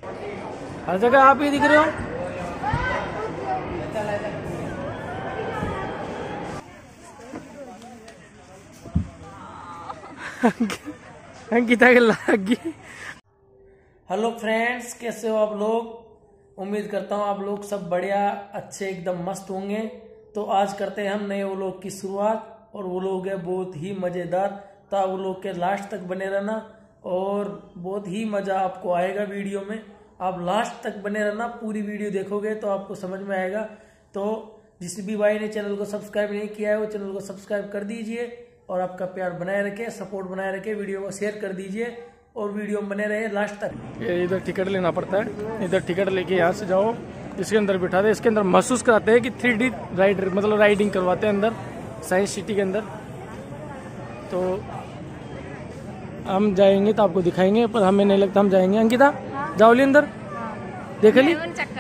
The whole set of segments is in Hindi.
हर जगह आप ही दिख रहे हो। अंकिता के लागी। हेलो फ्रेंड्स, कैसे हो आप लोग। उम्मीद करता हूँ आप लोग सब बढ़िया अच्छे एकदम मस्त होंगे। तो आज करते हैं हम नए व्लॉग की शुरुआत, और वो लोग है बहुत ही मजेदार। तो आप लोग के लास्ट तक बने रहना और बहुत ही मजा आपको आएगा वीडियो में। आप लास्ट तक बने रहना, पूरी वीडियो देखोगे तो आपको समझ में आएगा। तो जिस भी भाई ने चैनल को सब्सक्राइब नहीं किया है वो चैनल को सब्सक्राइब कर दीजिए, और आपका प्यार बनाए रखे, सपोर्ट बनाए रखे, वीडियो को शेयर कर दीजिए और वीडियो में बने रहे लास्ट तक। ये इधर टिकट लेना पड़ता है, इधर टिकट लेके यहाँ से जाओ, इसके अंदर बिठा दे। इसके अंदर महसूस कराते हैं कि 3D राइडर मतलब राइडिंग करवाते हैं अंदर साइंस सिटी के अंदर। तो हम जाएंगे तो आपको दिखाएंगे, पर हमें नहीं लगता हम जाएंगे। अंकिता जाओ ली अंदर देख ली।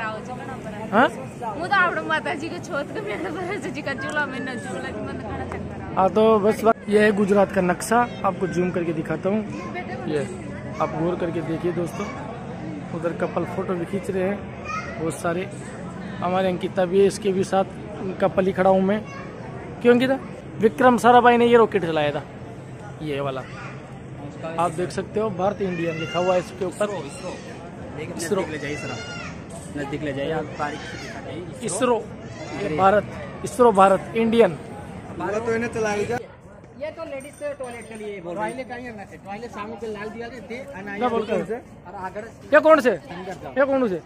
हाँ तो बस ये है गुजरात का नक्शा, आपको जूम करके दिखाता हूँ। ये आप गौर करके देखिए दोस्तों, उधर कपल फोटो भी खींच रहे हैं बहुत सारे। हमारे अंकिता भी है, इसके भी साथ कपल ही खड़ा हूँ मैं। क्यों अंकिता? विक्रम साराभाई ने ये रॉकेट चलाया था, ये वाला आप देख सकते हो। भारत इंडियन लिखा हुआ है इसके ऊपर। इसरो नजदीक ले जाइए, इसरो भारत, इसरो भारत इंडियन। तो इन्हें चलाएगा। ये तो लेडीज टॉयलेट के लिए टॉयलेट टॉयलेट सामने पे लाल दिया थे क्या बोलते हैं? ये कौन से ये कौन से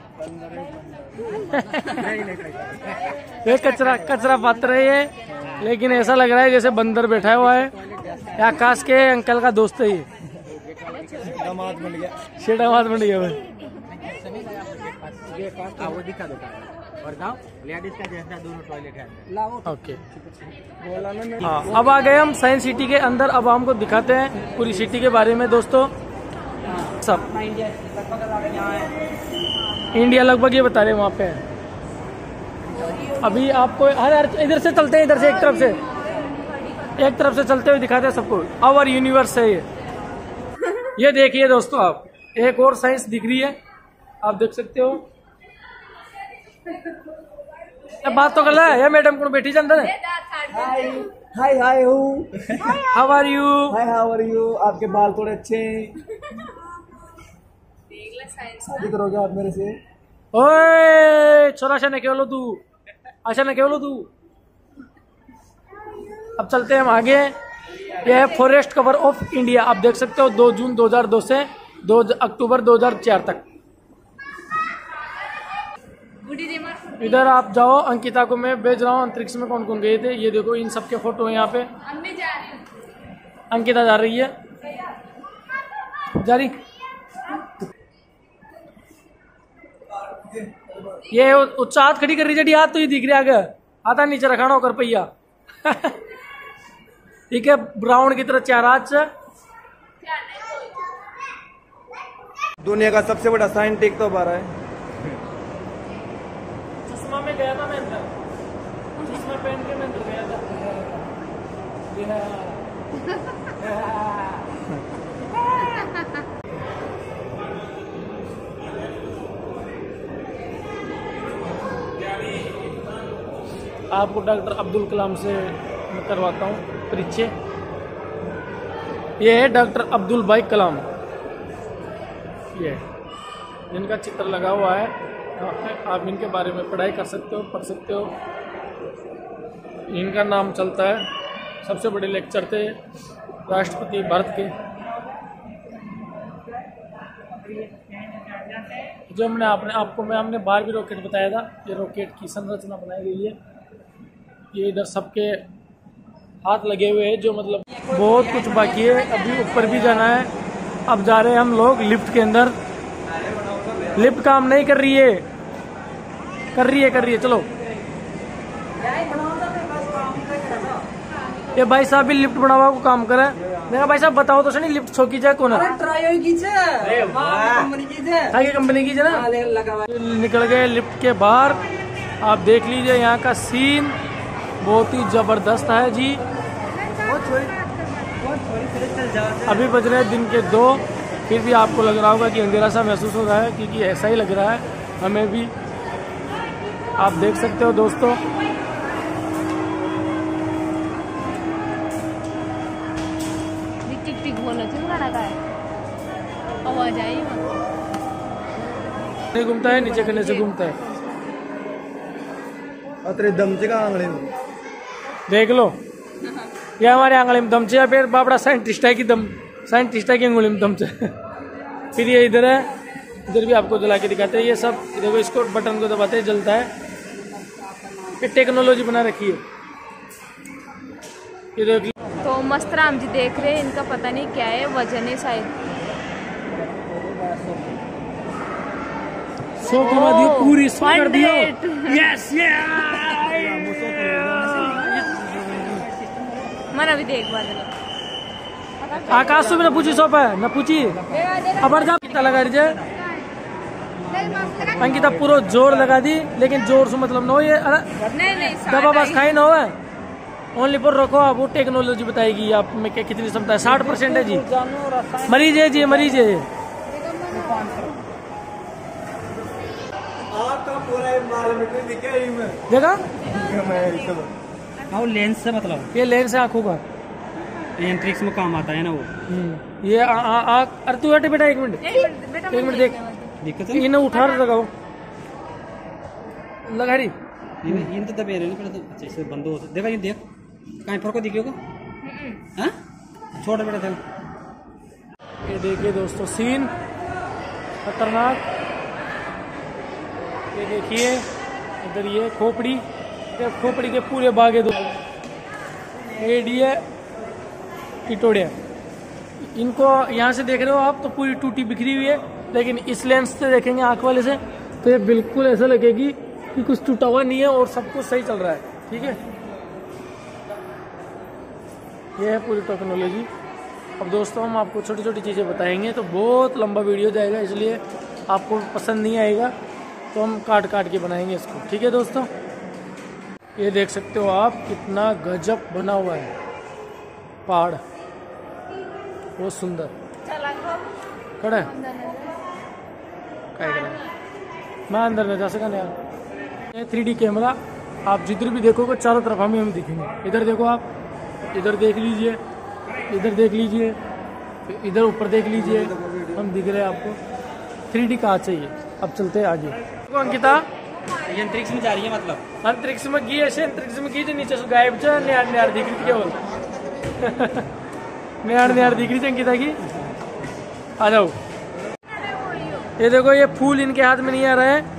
ये कचरा पात्र है ये, लेकिन ऐसा लग रहा है जैसे बंदर बैठा हुआ है। आकाश के अंकल का दोस्त है ये। दामाद बन गया, शेडामाद बन गया। वो दिखा दो और गाँव लेडीज का जैसा दोनों टॉयलेट है। ओके हाँ, अब आ गए हम साइंस सिटी के अंदर। अब हमको दिखाते हैं पूरी सिटी के बारे में दोस्तों। सब इंडिया लगभग ये बता रहे हैं वहाँ पे। अभी आपको इधर से चलते हैं, इधर से एक तरफ से चलते हुए दिखाते हैं सबको। आवर यूनिवर्स है ये देखिए दोस्तों, आप एक और साइंस दिख रही है, आप देख सकते हो। बात तो कर रहा है ये मैडम को बैठी अंदर है। Hi hi how are you? Hi how are you? आपके बाल थोड़े अच्छे हैं, शादी करोगे आप मेरे से? ओए छोरा अच्छा न केवलो तू, अच्छा न केवलो तू। अब चलते हैं हम आगे। यह है फॉरेस्ट कवर ऑफ इंडिया, आप देख सकते हो 2 जून 2002 से 2 अक्टूबर 2004 तक। इधर आप जाओ, अंकिता को मैं भेज रहा हूँ अंतरिक्ष में कौन कौन गए थे। ये देखो इन सबके फोटो है यहाँ पे। अंकिता जा रही है, जा रही। ये उत्साह खड़ी कर रही है, हाथ तो ये दिख रहा है आगे, आता नीचे रखाना होकर पहिया। ठीक है, ब्राउन की तरह चार हाथ से। दुनिया का सबसे बड़ा साइंटिस्ट तो बारह है। चश्मा में गया था मैं अंदर, चश्मा पहन के मैं अंदर गया था। आपको डॉक्टर अब्दुल कलाम से मैं करवाता हूँ परिचय। ये है डॉक्टर अब्दुल भाई कलाम, ये जिनका चित्र लगा हुआ है। आप इनके बारे में पढ़ाई कर सकते हो, पढ़ सकते हो। इनका नाम चलता है, सबसे बड़े लेक्चर थे राष्ट्रपति भारत के। जो हमने बाहर भी रॉकेट बताया था, ये रॉकेट की संरचना बनाई गई है। ये इधर सबके हाथ लगे हुए हैं, जो मतलब बहुत कुछ बाकी है, अभी ऊपर भी जाना है। अब जा रहे हैं हम लोग लिफ्ट के अंदर। लिफ्ट काम नहीं कर रही है, कर रही है चलो। ये भाई साहब भी लिफ्ट बनावा को काम करे। मेरा भाई साहब बताओ तो सही, लिफ्ट छो की जाए कौन है? कंपनी की ना। निकल गए लिफ्ट के बाहर, आप देख लीजिए यहाँ का सीन बहुत ही जबरदस्त है जी। अभी बज रहे दिन के 2, फिर भी आपको लग रहा होगा कि अंधेरा सा महसूस हो रहा है, क्योंकि ऐसा ही लग रहा है हमें भी। आप देख सकते हो दोस्तों। टिक टिक बोलो आवाज आई नहीं घूमता है, नीचे करने से घूमता है। अतरे दमचे का आंगले में देख लो, ये हमारे आंगली में दमचे या फिर बाबड़ा साइंटिस्ट है कि साइंटिस्ट है की अंगुली में दमचे। फिर ये इधर है, इधर भी आपको जला के दिखाते हैं। ये सब देखो, इसको बटन को दबाते हैं जलता है। ये टेक्नोलॉजी बना रखी है, ये देख लो। तो मस्त राम जी देख रहे हैं, इनका पता नहीं क्या है, वजन है शायद। 100 कमा दियो, पूरी 100 कर दियो। 100 यस मरा भी देख बादल आकाश से भी न पूछी 100 पे न पूछी। अब जा कितना लगा दीजिए अंकिता, पूरा जोर लगा दी, लेकिन जोर से मतलब न हो। ये नहीं दबा बस खाई ना हो, ओनली पर रखो आप। वो टेक्नोलॉजी बताएगी आप में क्या कितनी क्षमता है। 60% है जी। मरीज है जी, मरीज है। देखा वो लेंस से मतलब ये लेंस है आंखों का, एंट्रिक्स में काम आता है ना वो। ये अरे तू हटे बेटा, एक मिनट देख, दिक्कत है इन्हें उठा लगाओ लगा रही। इन तो दबे रहे ना, अच्छा इससे बंद हो। देखा ये देख कहीं फर्क दिखेगा। हां छोटा बेटा देख। ये देखिए दोस्तों, सीन खतरनाक। ये देखिए इधर, ये खोपड़ी के पूरे बागे दो एडिया टिटोड़िया। इनको यहाँ से देख रहे हो आप तो पूरी टूटी बिखरी हुई है, लेकिन इस लेंस से देखेंगे आंख वाले से तो ये बिल्कुल ऐसा लगेगी कि कुछ टूटा हुआ नहीं है और सब कुछ सही चल रहा है। ठीक है, ये है पूरी टेक्नोलॉजी। अब दोस्तों हम आपको छोटी छोटी चीज़ें बताएंगे तो बहुत लंबा वीडियो जाएगा, इसलिए आपको पसंद नहीं आएगा तो हम काट के बनाएंगे इसको। ठीक है दोस्तों, ये देख सकते हो आप कितना गजब बना हुआ है पहाड़, बहुत सुंदर। खड़ा है क्या करें, मैं अंदर नहीं जा सका यार। ये 3D कैमरा, आप जिधर भी देखोगे चारों तरफ हम दिखेंगे। इधर देखो आप, इधर देख लीजिए, इधर देख लीजिए, इधर ऊपर देख लीजिए, हम दिख रहे हैं आपको। 3D कहाँ चाहिए। अब चलते हैं आगे। तो अंकिता ये अंतरिक्ष में जा रही है मतलब। अंतरिक्ष में गई, ऐसे अंतरिक्ष में गई जो नीचे से गायब छ निहार दिख रही थी केवल। निहार दिख रही थी अंकिता की। आ जाओ, ये देखो ये फूल इनके हाथ में नहीं आ रहा है।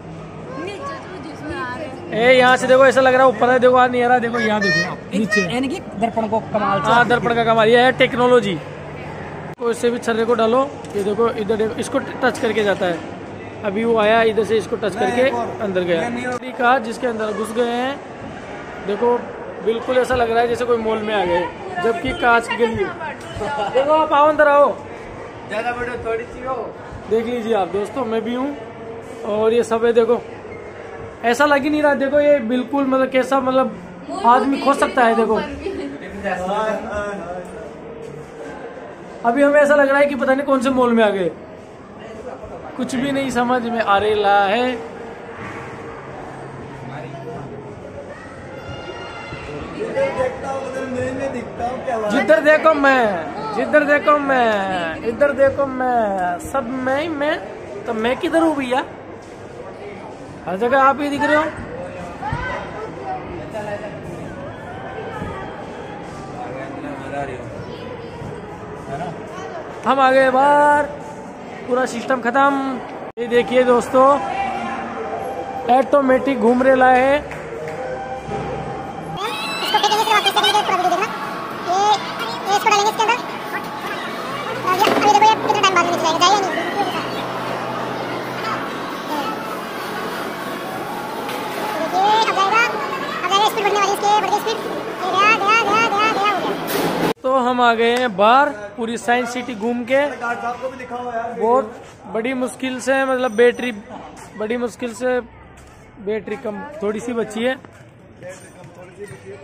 ए यहाँ से देखो ऐसा लग रहा है ऊपर है, देखो हाथ नहीं आ रहा। देखो यहाँ देखो नीचे, यानी कि दर्पण को कमाल। हाँ दर्पण का कमाल, ये है टेक्नोलॉजी। तो इससे भी छर्रे को डालो, ये देखो इधर देखो, इसको टच करके जाता है। अभी वो आया इधर से, इसको टच करके अंदर गया का, जिसके अंदर घुस गए हैं। देखो बिल्कुल ऐसा लग रहा है जैसे कोई मॉल में आ गए, जबकि कांच की गली। देखो आप आओ, अंदर आओ, ज्यादा वीडियो थोड़ी सी हो। देख लीजिए आप दोस्तों, मैं भी हूँ और ये सब है। देखो ऐसा लग ही नहीं रहा। देखो ये बिल्कुल मतलब कैसा, मतलब आदमी खो सकता है। देखो अभी हमें ऐसा लग रहा है कि पता नहीं कौन से मॉल में आ गए, कुछ भी नहीं समझ में आ रहा है। जिधर देखो मैं, जिधर देखो मैं, इधर देखो मैं, सब मैं तो मैं किधर हूँ भैया? हर जगह आप ही दिख रहे हो। हम आ गए बाहर, पूरा सिस्टम खत्म। ये देखिए दोस्तों, ऑटोमेटिक घूम रेला है। तो हम आ गए हैं बाहर, पूरी साइंस सिटी घूम के। बहुत बड़ी मुश्किल से, मतलब बैटरी बड़ी मुश्किल से बैटरी कम थोड़ी सी बची है,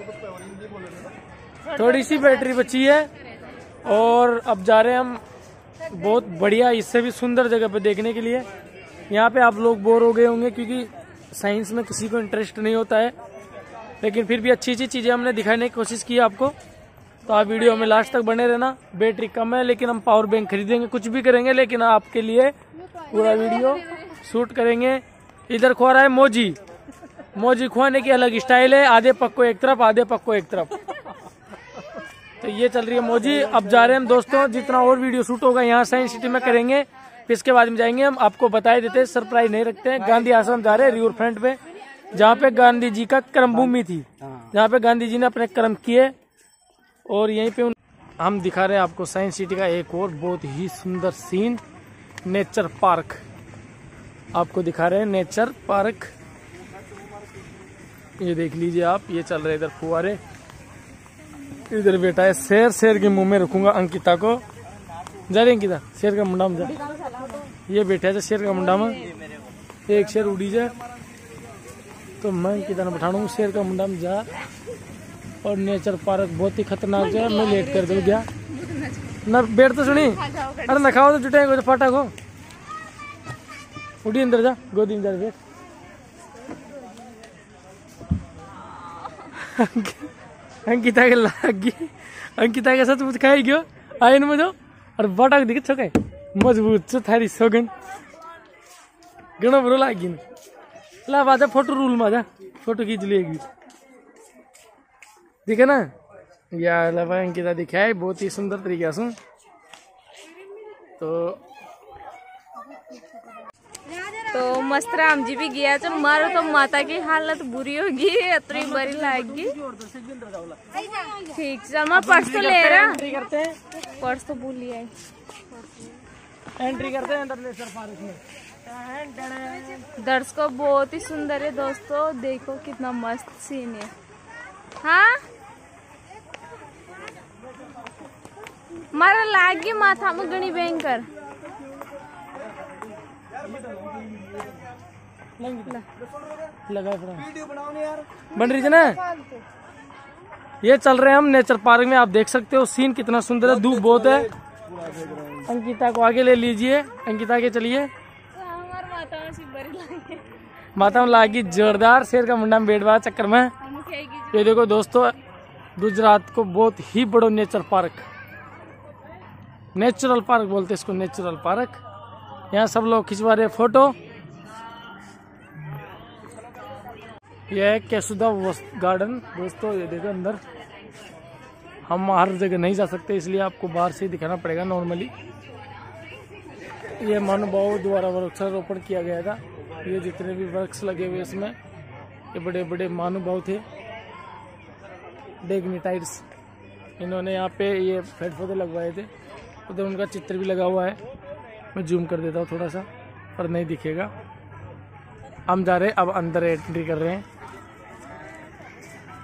थोड़ी सी बैटरी बची है। और अब जा रहे हैं हम बहुत बढ़िया, इससे भी सुंदर जगह पे देखने के लिए। यहाँ पे आप लोग बोर हो गए होंगे क्योंकि साइंस में किसी को इंटरेस्ट नहीं होता है, लेकिन फिर भी अच्छी अच्छी चीजें हमने दिखाने की कोशिश की आपको। तो आप वीडियो में लास्ट तक बने रहना। बैटरी कम है लेकिन हम पावर बैंक खरीदेंगे, कुछ भी करेंगे, लेकिन आपके लिए पूरा वीडियो शूट करेंगे। इधर खो रहा है मोजी। मोजी खुआने की अलग स्टाइल है, आधे पक्को एक तरफ, आधे पक्को एक तरफ। तो ये चल रही है मोजी। अब जा रहे हैं हम दोस्तों, जितना और वीडियो शूट होगा यहाँ साइंस सिटी में करेंगे, फिर इसके बाद में जाएंगे हम, आपको बताए देते हैं, सरप्राइज नहीं रखते हैं। गांधी आश्रम जा रहे हैं, रिवर फ्रंट पे, जहाँ पे गांधी जी का कर्म भूमि थी, जहाँ पे गांधी जी ने अपने कर्म किए। और यहीं पे हम दिखा रहे हैं आपको साइंस सिटी का एक और बहुत ही सुंदर सीन, नेचर पार्क आपको दिखा रहे हैं। नेचर पार्क ये देख लीजिए आप, ये चल रहे इधर फुवारे। इधर बैठा है शेर, शेर के मुंह में रखूंगा अंकिता को। जा रहे अंकिता, शेर का मुंडा में जा। ये बैठा है शेर का मुंडा में, एक शेर उड़ी जाए तो मैं अंकिता ने बैठाऊंगा शेर का मुंडा में जा। और नेचर पार्क बहुत ही खतरनाक जगह, मैं लेट कर दूं क्या ना, बैठ तो सुनी। अरे ना खाओ तो जुटेंगे तो फाटा को उड़ी अंदर जा, गोदी में जा बैठ। अंकिता के लागी, अंकिता के साथ मुझे खाई गयो आयन में जो और बटक दिखे छके मजबूत छ थारी सोगन गणो बरो लागी न ला बाजा फोटो रूल में जा, फोटो खींच लेगी दिखे ना यार। ला भाई अंकिता दिखाए बहुत ही सुंदर तरीके से। तो मस्त राम जी भी गया तो मारो तो माता की हालत बुरी होगी, इतनी बड़ी लाएगी। ठीक चल, मैं पर्स तो ले रहा, पर्स तो भूल लिया। एंट्री करते हैं अंदर नेचर पार्क में। दर्शकों बहुत ही सुंदर है दोस्तों, देखो कितना मस्त सीन है। हाँ मारा लागी माथा में गणी भयंकर लगा बन रही है ना। ये चल रहे हैं हम नेचर पार्क में, आप देख सकते हो सीन कितना सुंदर है, धूप बहुत है। अंकिता को आगे ले लीजिए, अंकिता के चलिए। माता में लागी जोरदार, शेर का मुंडा में बैठवा चक्कर में। ये देखो दोस्तों, गुजरात को बहुत ही बड़ो नेचर पार्क, नेचुरल पार्क बोलते हैं इसको, नेचुरल पार्क। यहाँ सब लोग खिंचवा रहे फोटो। यह है केसुदा गार्डन दोस्तों, ये देखो अंदर। हम हर जगह नहीं जा सकते इसलिए आपको बाहर से ही दिखाना पड़ेगा नॉर्मली। ये महानुभावों द्वारा वृक्षारोपण किया गया था। ये जितने भी वृक्ष लगे हुए इसमें, ये बड़े बड़े महानुभाव थे, डिग्निटाइड्स। इन्होंने यहाँ पे ये पेड़ पौधे लगवाए थे। उधर उनका चित्र भी लगा हुआ है, मैं जूम कर देता हूँ थोड़ा सा, पर नहीं दिखेगा। हम जा रहे हैं अब अंदर, एंट्री कर रहे हैं।